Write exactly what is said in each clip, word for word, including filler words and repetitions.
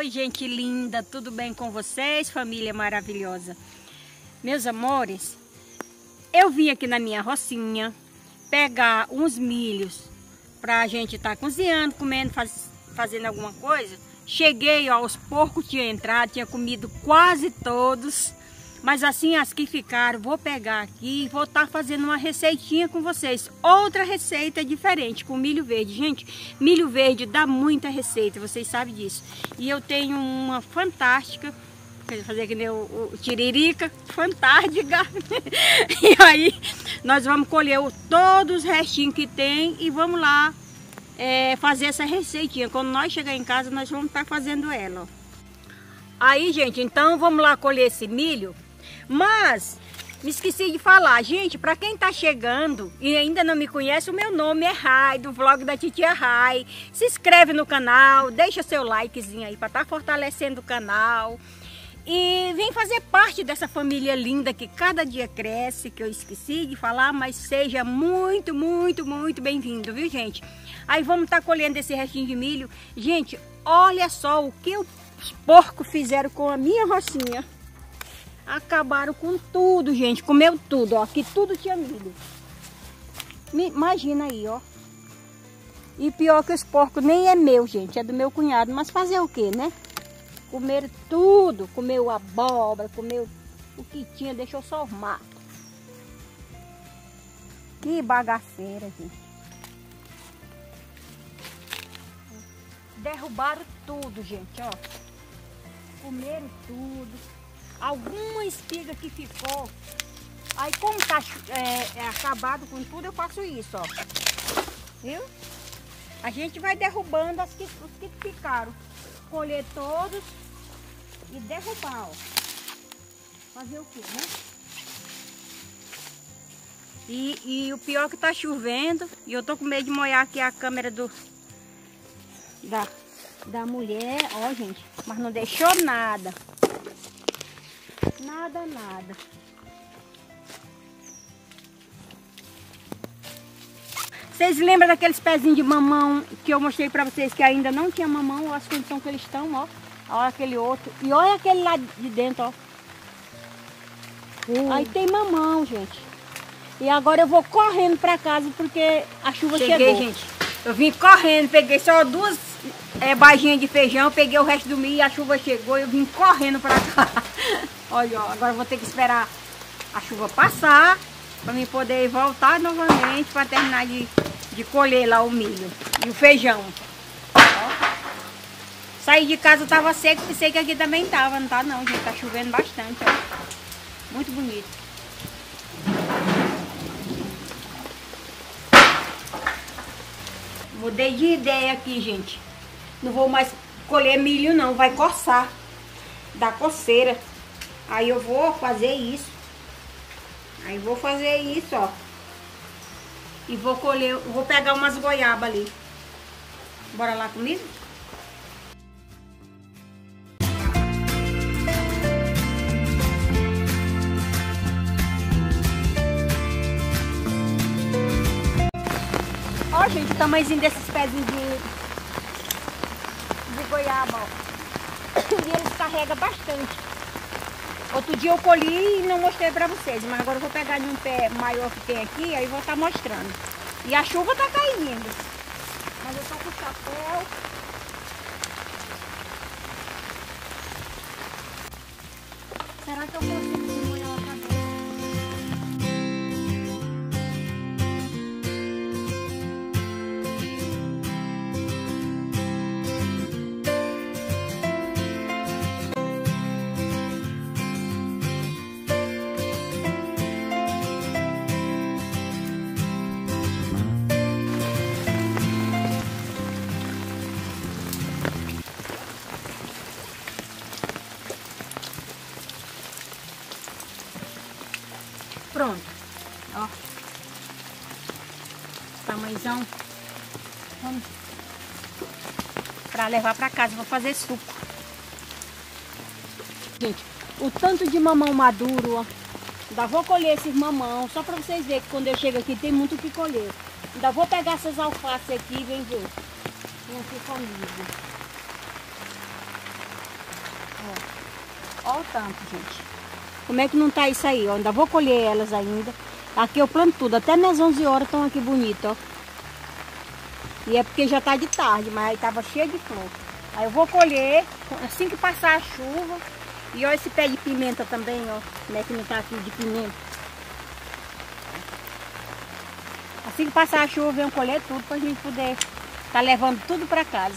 Oi, gente linda, tudo bem com vocês? Família maravilhosa. Meus amores, eu vim aqui na minha rocinha pegar uns milhos pra gente estar tá cozinhando, comendo, faz, fazendo alguma coisa. Cheguei, ó, os porcos tinham entrado, tinha comido quase todos. Mas assim, as que ficaram, vou pegar aqui e vou estar tá fazendo uma receitinha com vocês. Outra receita diferente, com milho verde. Gente, milho verde dá muita receita, vocês sabem disso. E eu tenho uma fantástica, quer fazer que nem o, o tiririca, fantástica. E aí, nós vamos colher o, todos os restinhos que tem e vamos lá é, fazer essa receitinha. Quando nós chegar em casa, nós vamos estar tá fazendo ela, ó. Aí, gente, então vamos lá colher esse milho. Mas me esqueci de falar, gente, para quem tá chegando e ainda não me conhece, o meu nome é Rai, do vlog da Titia Rai. Se inscreve no canal, deixa seu likezinho aí para estar tá fortalecendo o canal. E vem fazer parte dessa família linda que cada dia cresce, que eu esqueci de falar, mas seja muito, muito, muito bem-vindo, viu, gente? Aí vamos estar tá colhendo esse restinho de milho. Gente, olha só o que os porcos fizeram com a minha rocinha. Acabaram com tudo, gente. Comeu tudo, ó. Aqui tudo tinha milho. Imagina aí, ó. E pior que os porcos nem é meu, gente. É do meu cunhado. Mas fazer o quê, né? Comeram tudo. Comeu abóbora, comeu o que tinha. Deixou só os matos. Que bagaceira, gente. Derrubaram tudo, gente, ó. Comeram tudo. Alguma espiga que ficou. Aí como tá é, é, acabado com tudo, eu faço isso, ó. Viu? A gente vai derrubando as que, os que ficaram. Colher todos e derrubar, ó. Fazer o quê, né? E, e o pior é que tá chovendo. E eu tô com medo de molhar aqui a câmera do da, da mulher. Ó, gente. Mas não deixou nada. Nada, nada. Vocês lembram daqueles pezinhos de mamão que eu mostrei pra vocês que ainda não tinha mamão? Olha as condições que eles estão, ó. Olha aquele outro. E olha aquele lá de dentro, ó. Hum. Aí tem mamão, gente. E agora eu vou correndo pra casa porque a chuva Cheguei, chegou. gente. Eu vim correndo, peguei só duas é, barrinhas de feijão, peguei o resto do milho e a chuva chegou e eu vim correndo pra cá. Olha, ó, agora eu vou ter que esperar a chuva passar para mim poder voltar novamente para terminar de, de colher lá o milho e o feijão. Ó. Saí de casa, tava seco, pensei que aqui também tava, não tá não, gente, tá chovendo bastante, ó. Muito bonito. Mudei de ideia aqui, gente. Não vou mais colher milho não, vai coçar, dá coceira. Aí eu vou fazer isso. Aí vou fazer isso, ó. E vou colher, vou pegar umas goiabas ali. Bora lá comigo? Ó, gente, o tamanhozinho desses pezinhos de, de goiaba, ó. E eles carregam bastante. Outro dia eu colhi e não mostrei pra vocês, mas agora eu vou pegar de um pé maior que tem aqui, aí vou estar mostrando. E a chuva tá caindo. Mas eu tô com o chapéu. Será que eu consigo molhar a cabeça? Pronto, ó, tamanhozão, vamos para levar para casa, vou fazer suco. Gente, o tanto de mamão maduro, ó, ainda vou colher esses mamão, só para vocês verem que quando eu chego aqui tem muito o que colher. Ainda vou pegar essas alfaces aqui, vem ver, vem aqui comigo. Olha o tanto, gente. Como é que não tá isso aí, ó. Ainda vou colher elas ainda. Aqui eu planto tudo. Até minhas onze horas estão aqui bonitas, ó. E é porque já tá de tarde, mas aí tava cheio de flor. Aí eu vou colher assim que passar a chuva. E olha esse pé de pimenta também, ó. Como é que não tá aqui de pimenta. Assim que passar a chuva, vem colher tudo pra gente poder tá levando tudo pra casa.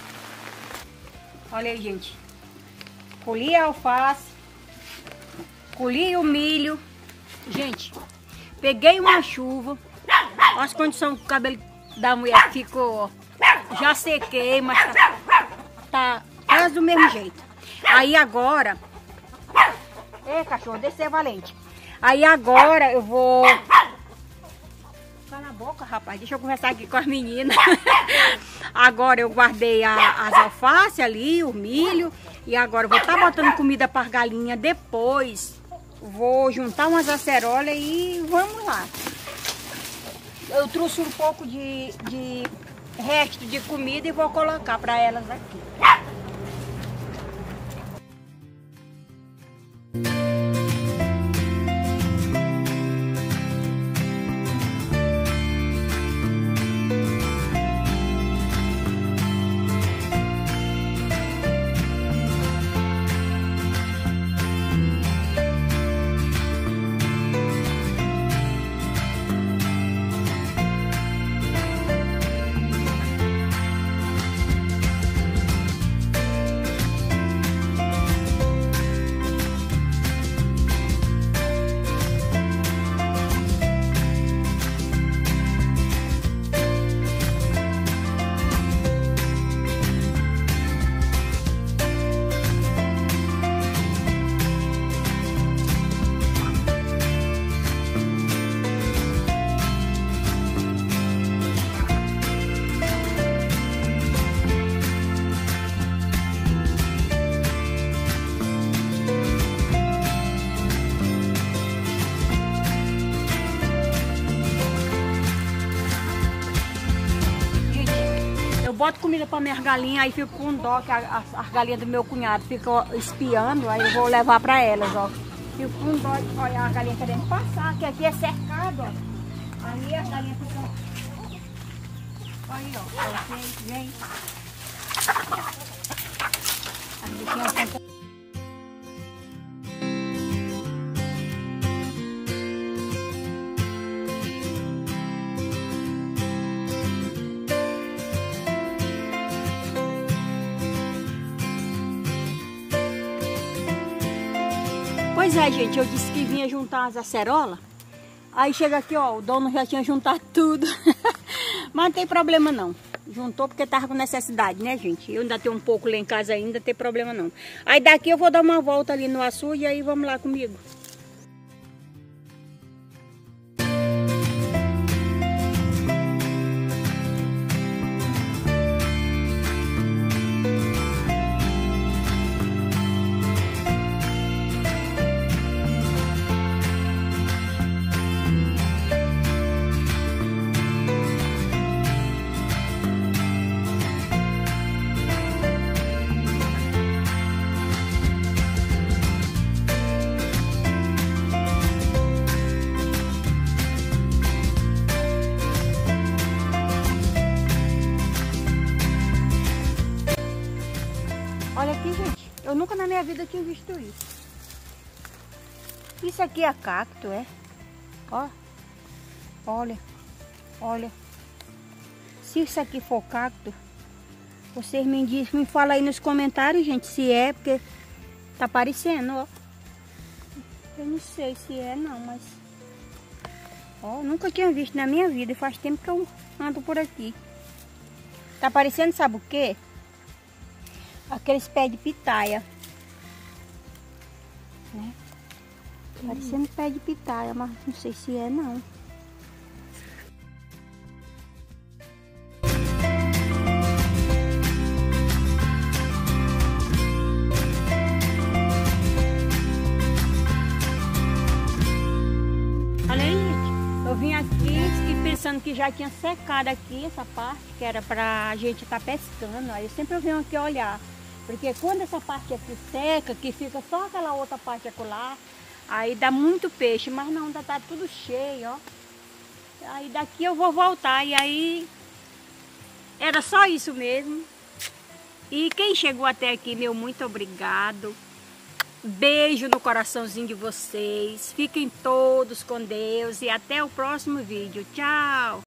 Olha aí, gente. Colhi a alface. Colhi o milho. Gente, peguei uma chuva. Olha as condições que o cabelo da mulher ficou, ó. Já sequei, mas tá, tá quase do mesmo jeito. Aí agora... Ei, cachorro, descer valente. Aí agora eu vou... Cala a boca, rapaz. Deixa eu conversar aqui com as meninas. Agora eu guardei a, as alfaces ali, o milho. E agora eu vou estar tá botando comida para as galinhas. Depois vou juntar umas acerolas e vamos lá. Eu trouxe um pouco de, de resto de comida e vou colocar para elas aqui. Boto comida para minhas galinhas, aí fico com dó, que as galinhas do meu cunhado ficam espiando, aí eu vou levar para elas, ó. Fico com dó de olhar as galinhas querendo passar, que aqui é cercado, ó. Aí as galinhas ficam... Aí, ó, vem, vem. As bichinhas ficam... Pois é, gente, eu disse que vinha juntar as acerolas. Aí chega aqui, ó, o dono já tinha juntado tudo. Mas não tem problema não. Juntou porque tava com necessidade, né, gente? Eu ainda tenho um pouco lá em casa ainda, não tem problema não. Aí daqui eu vou dar uma volta ali no açude e aí vamos lá comigo. Olha aqui, gente. Eu nunca na minha vida tinha visto isso. Isso aqui é cacto, é? Ó. Olha. Olha. Se isso aqui for cacto, vocês me dizem, me fala aí nos comentários, gente, se é, porque tá parecendo, ó. Eu não sei se é não, mas... Ó, nunca tinha visto na minha vida e faz tempo que eu ando por aqui. Tá parecendo, sabe o quê? Aqueles pés de pitaia, né? Hum. Parecendo pé de pitaia, mas não sei se é não. Olha aí, gente. Eu vim aqui e pensando que já tinha secado aqui essa parte, que era pra gente estar pescando. Aí eu sempre venho aqui olhar. Porque quando essa parte aqui seca, que fica só aquela outra parte acolá, aí dá muito peixe, mas não, ainda tá tudo cheio, ó. Aí daqui eu vou voltar, e aí era só isso mesmo. E quem chegou até aqui, meu muito obrigado. Beijo no coraçãozinho de vocês. Fiquem todos com Deus e até o próximo vídeo. Tchau!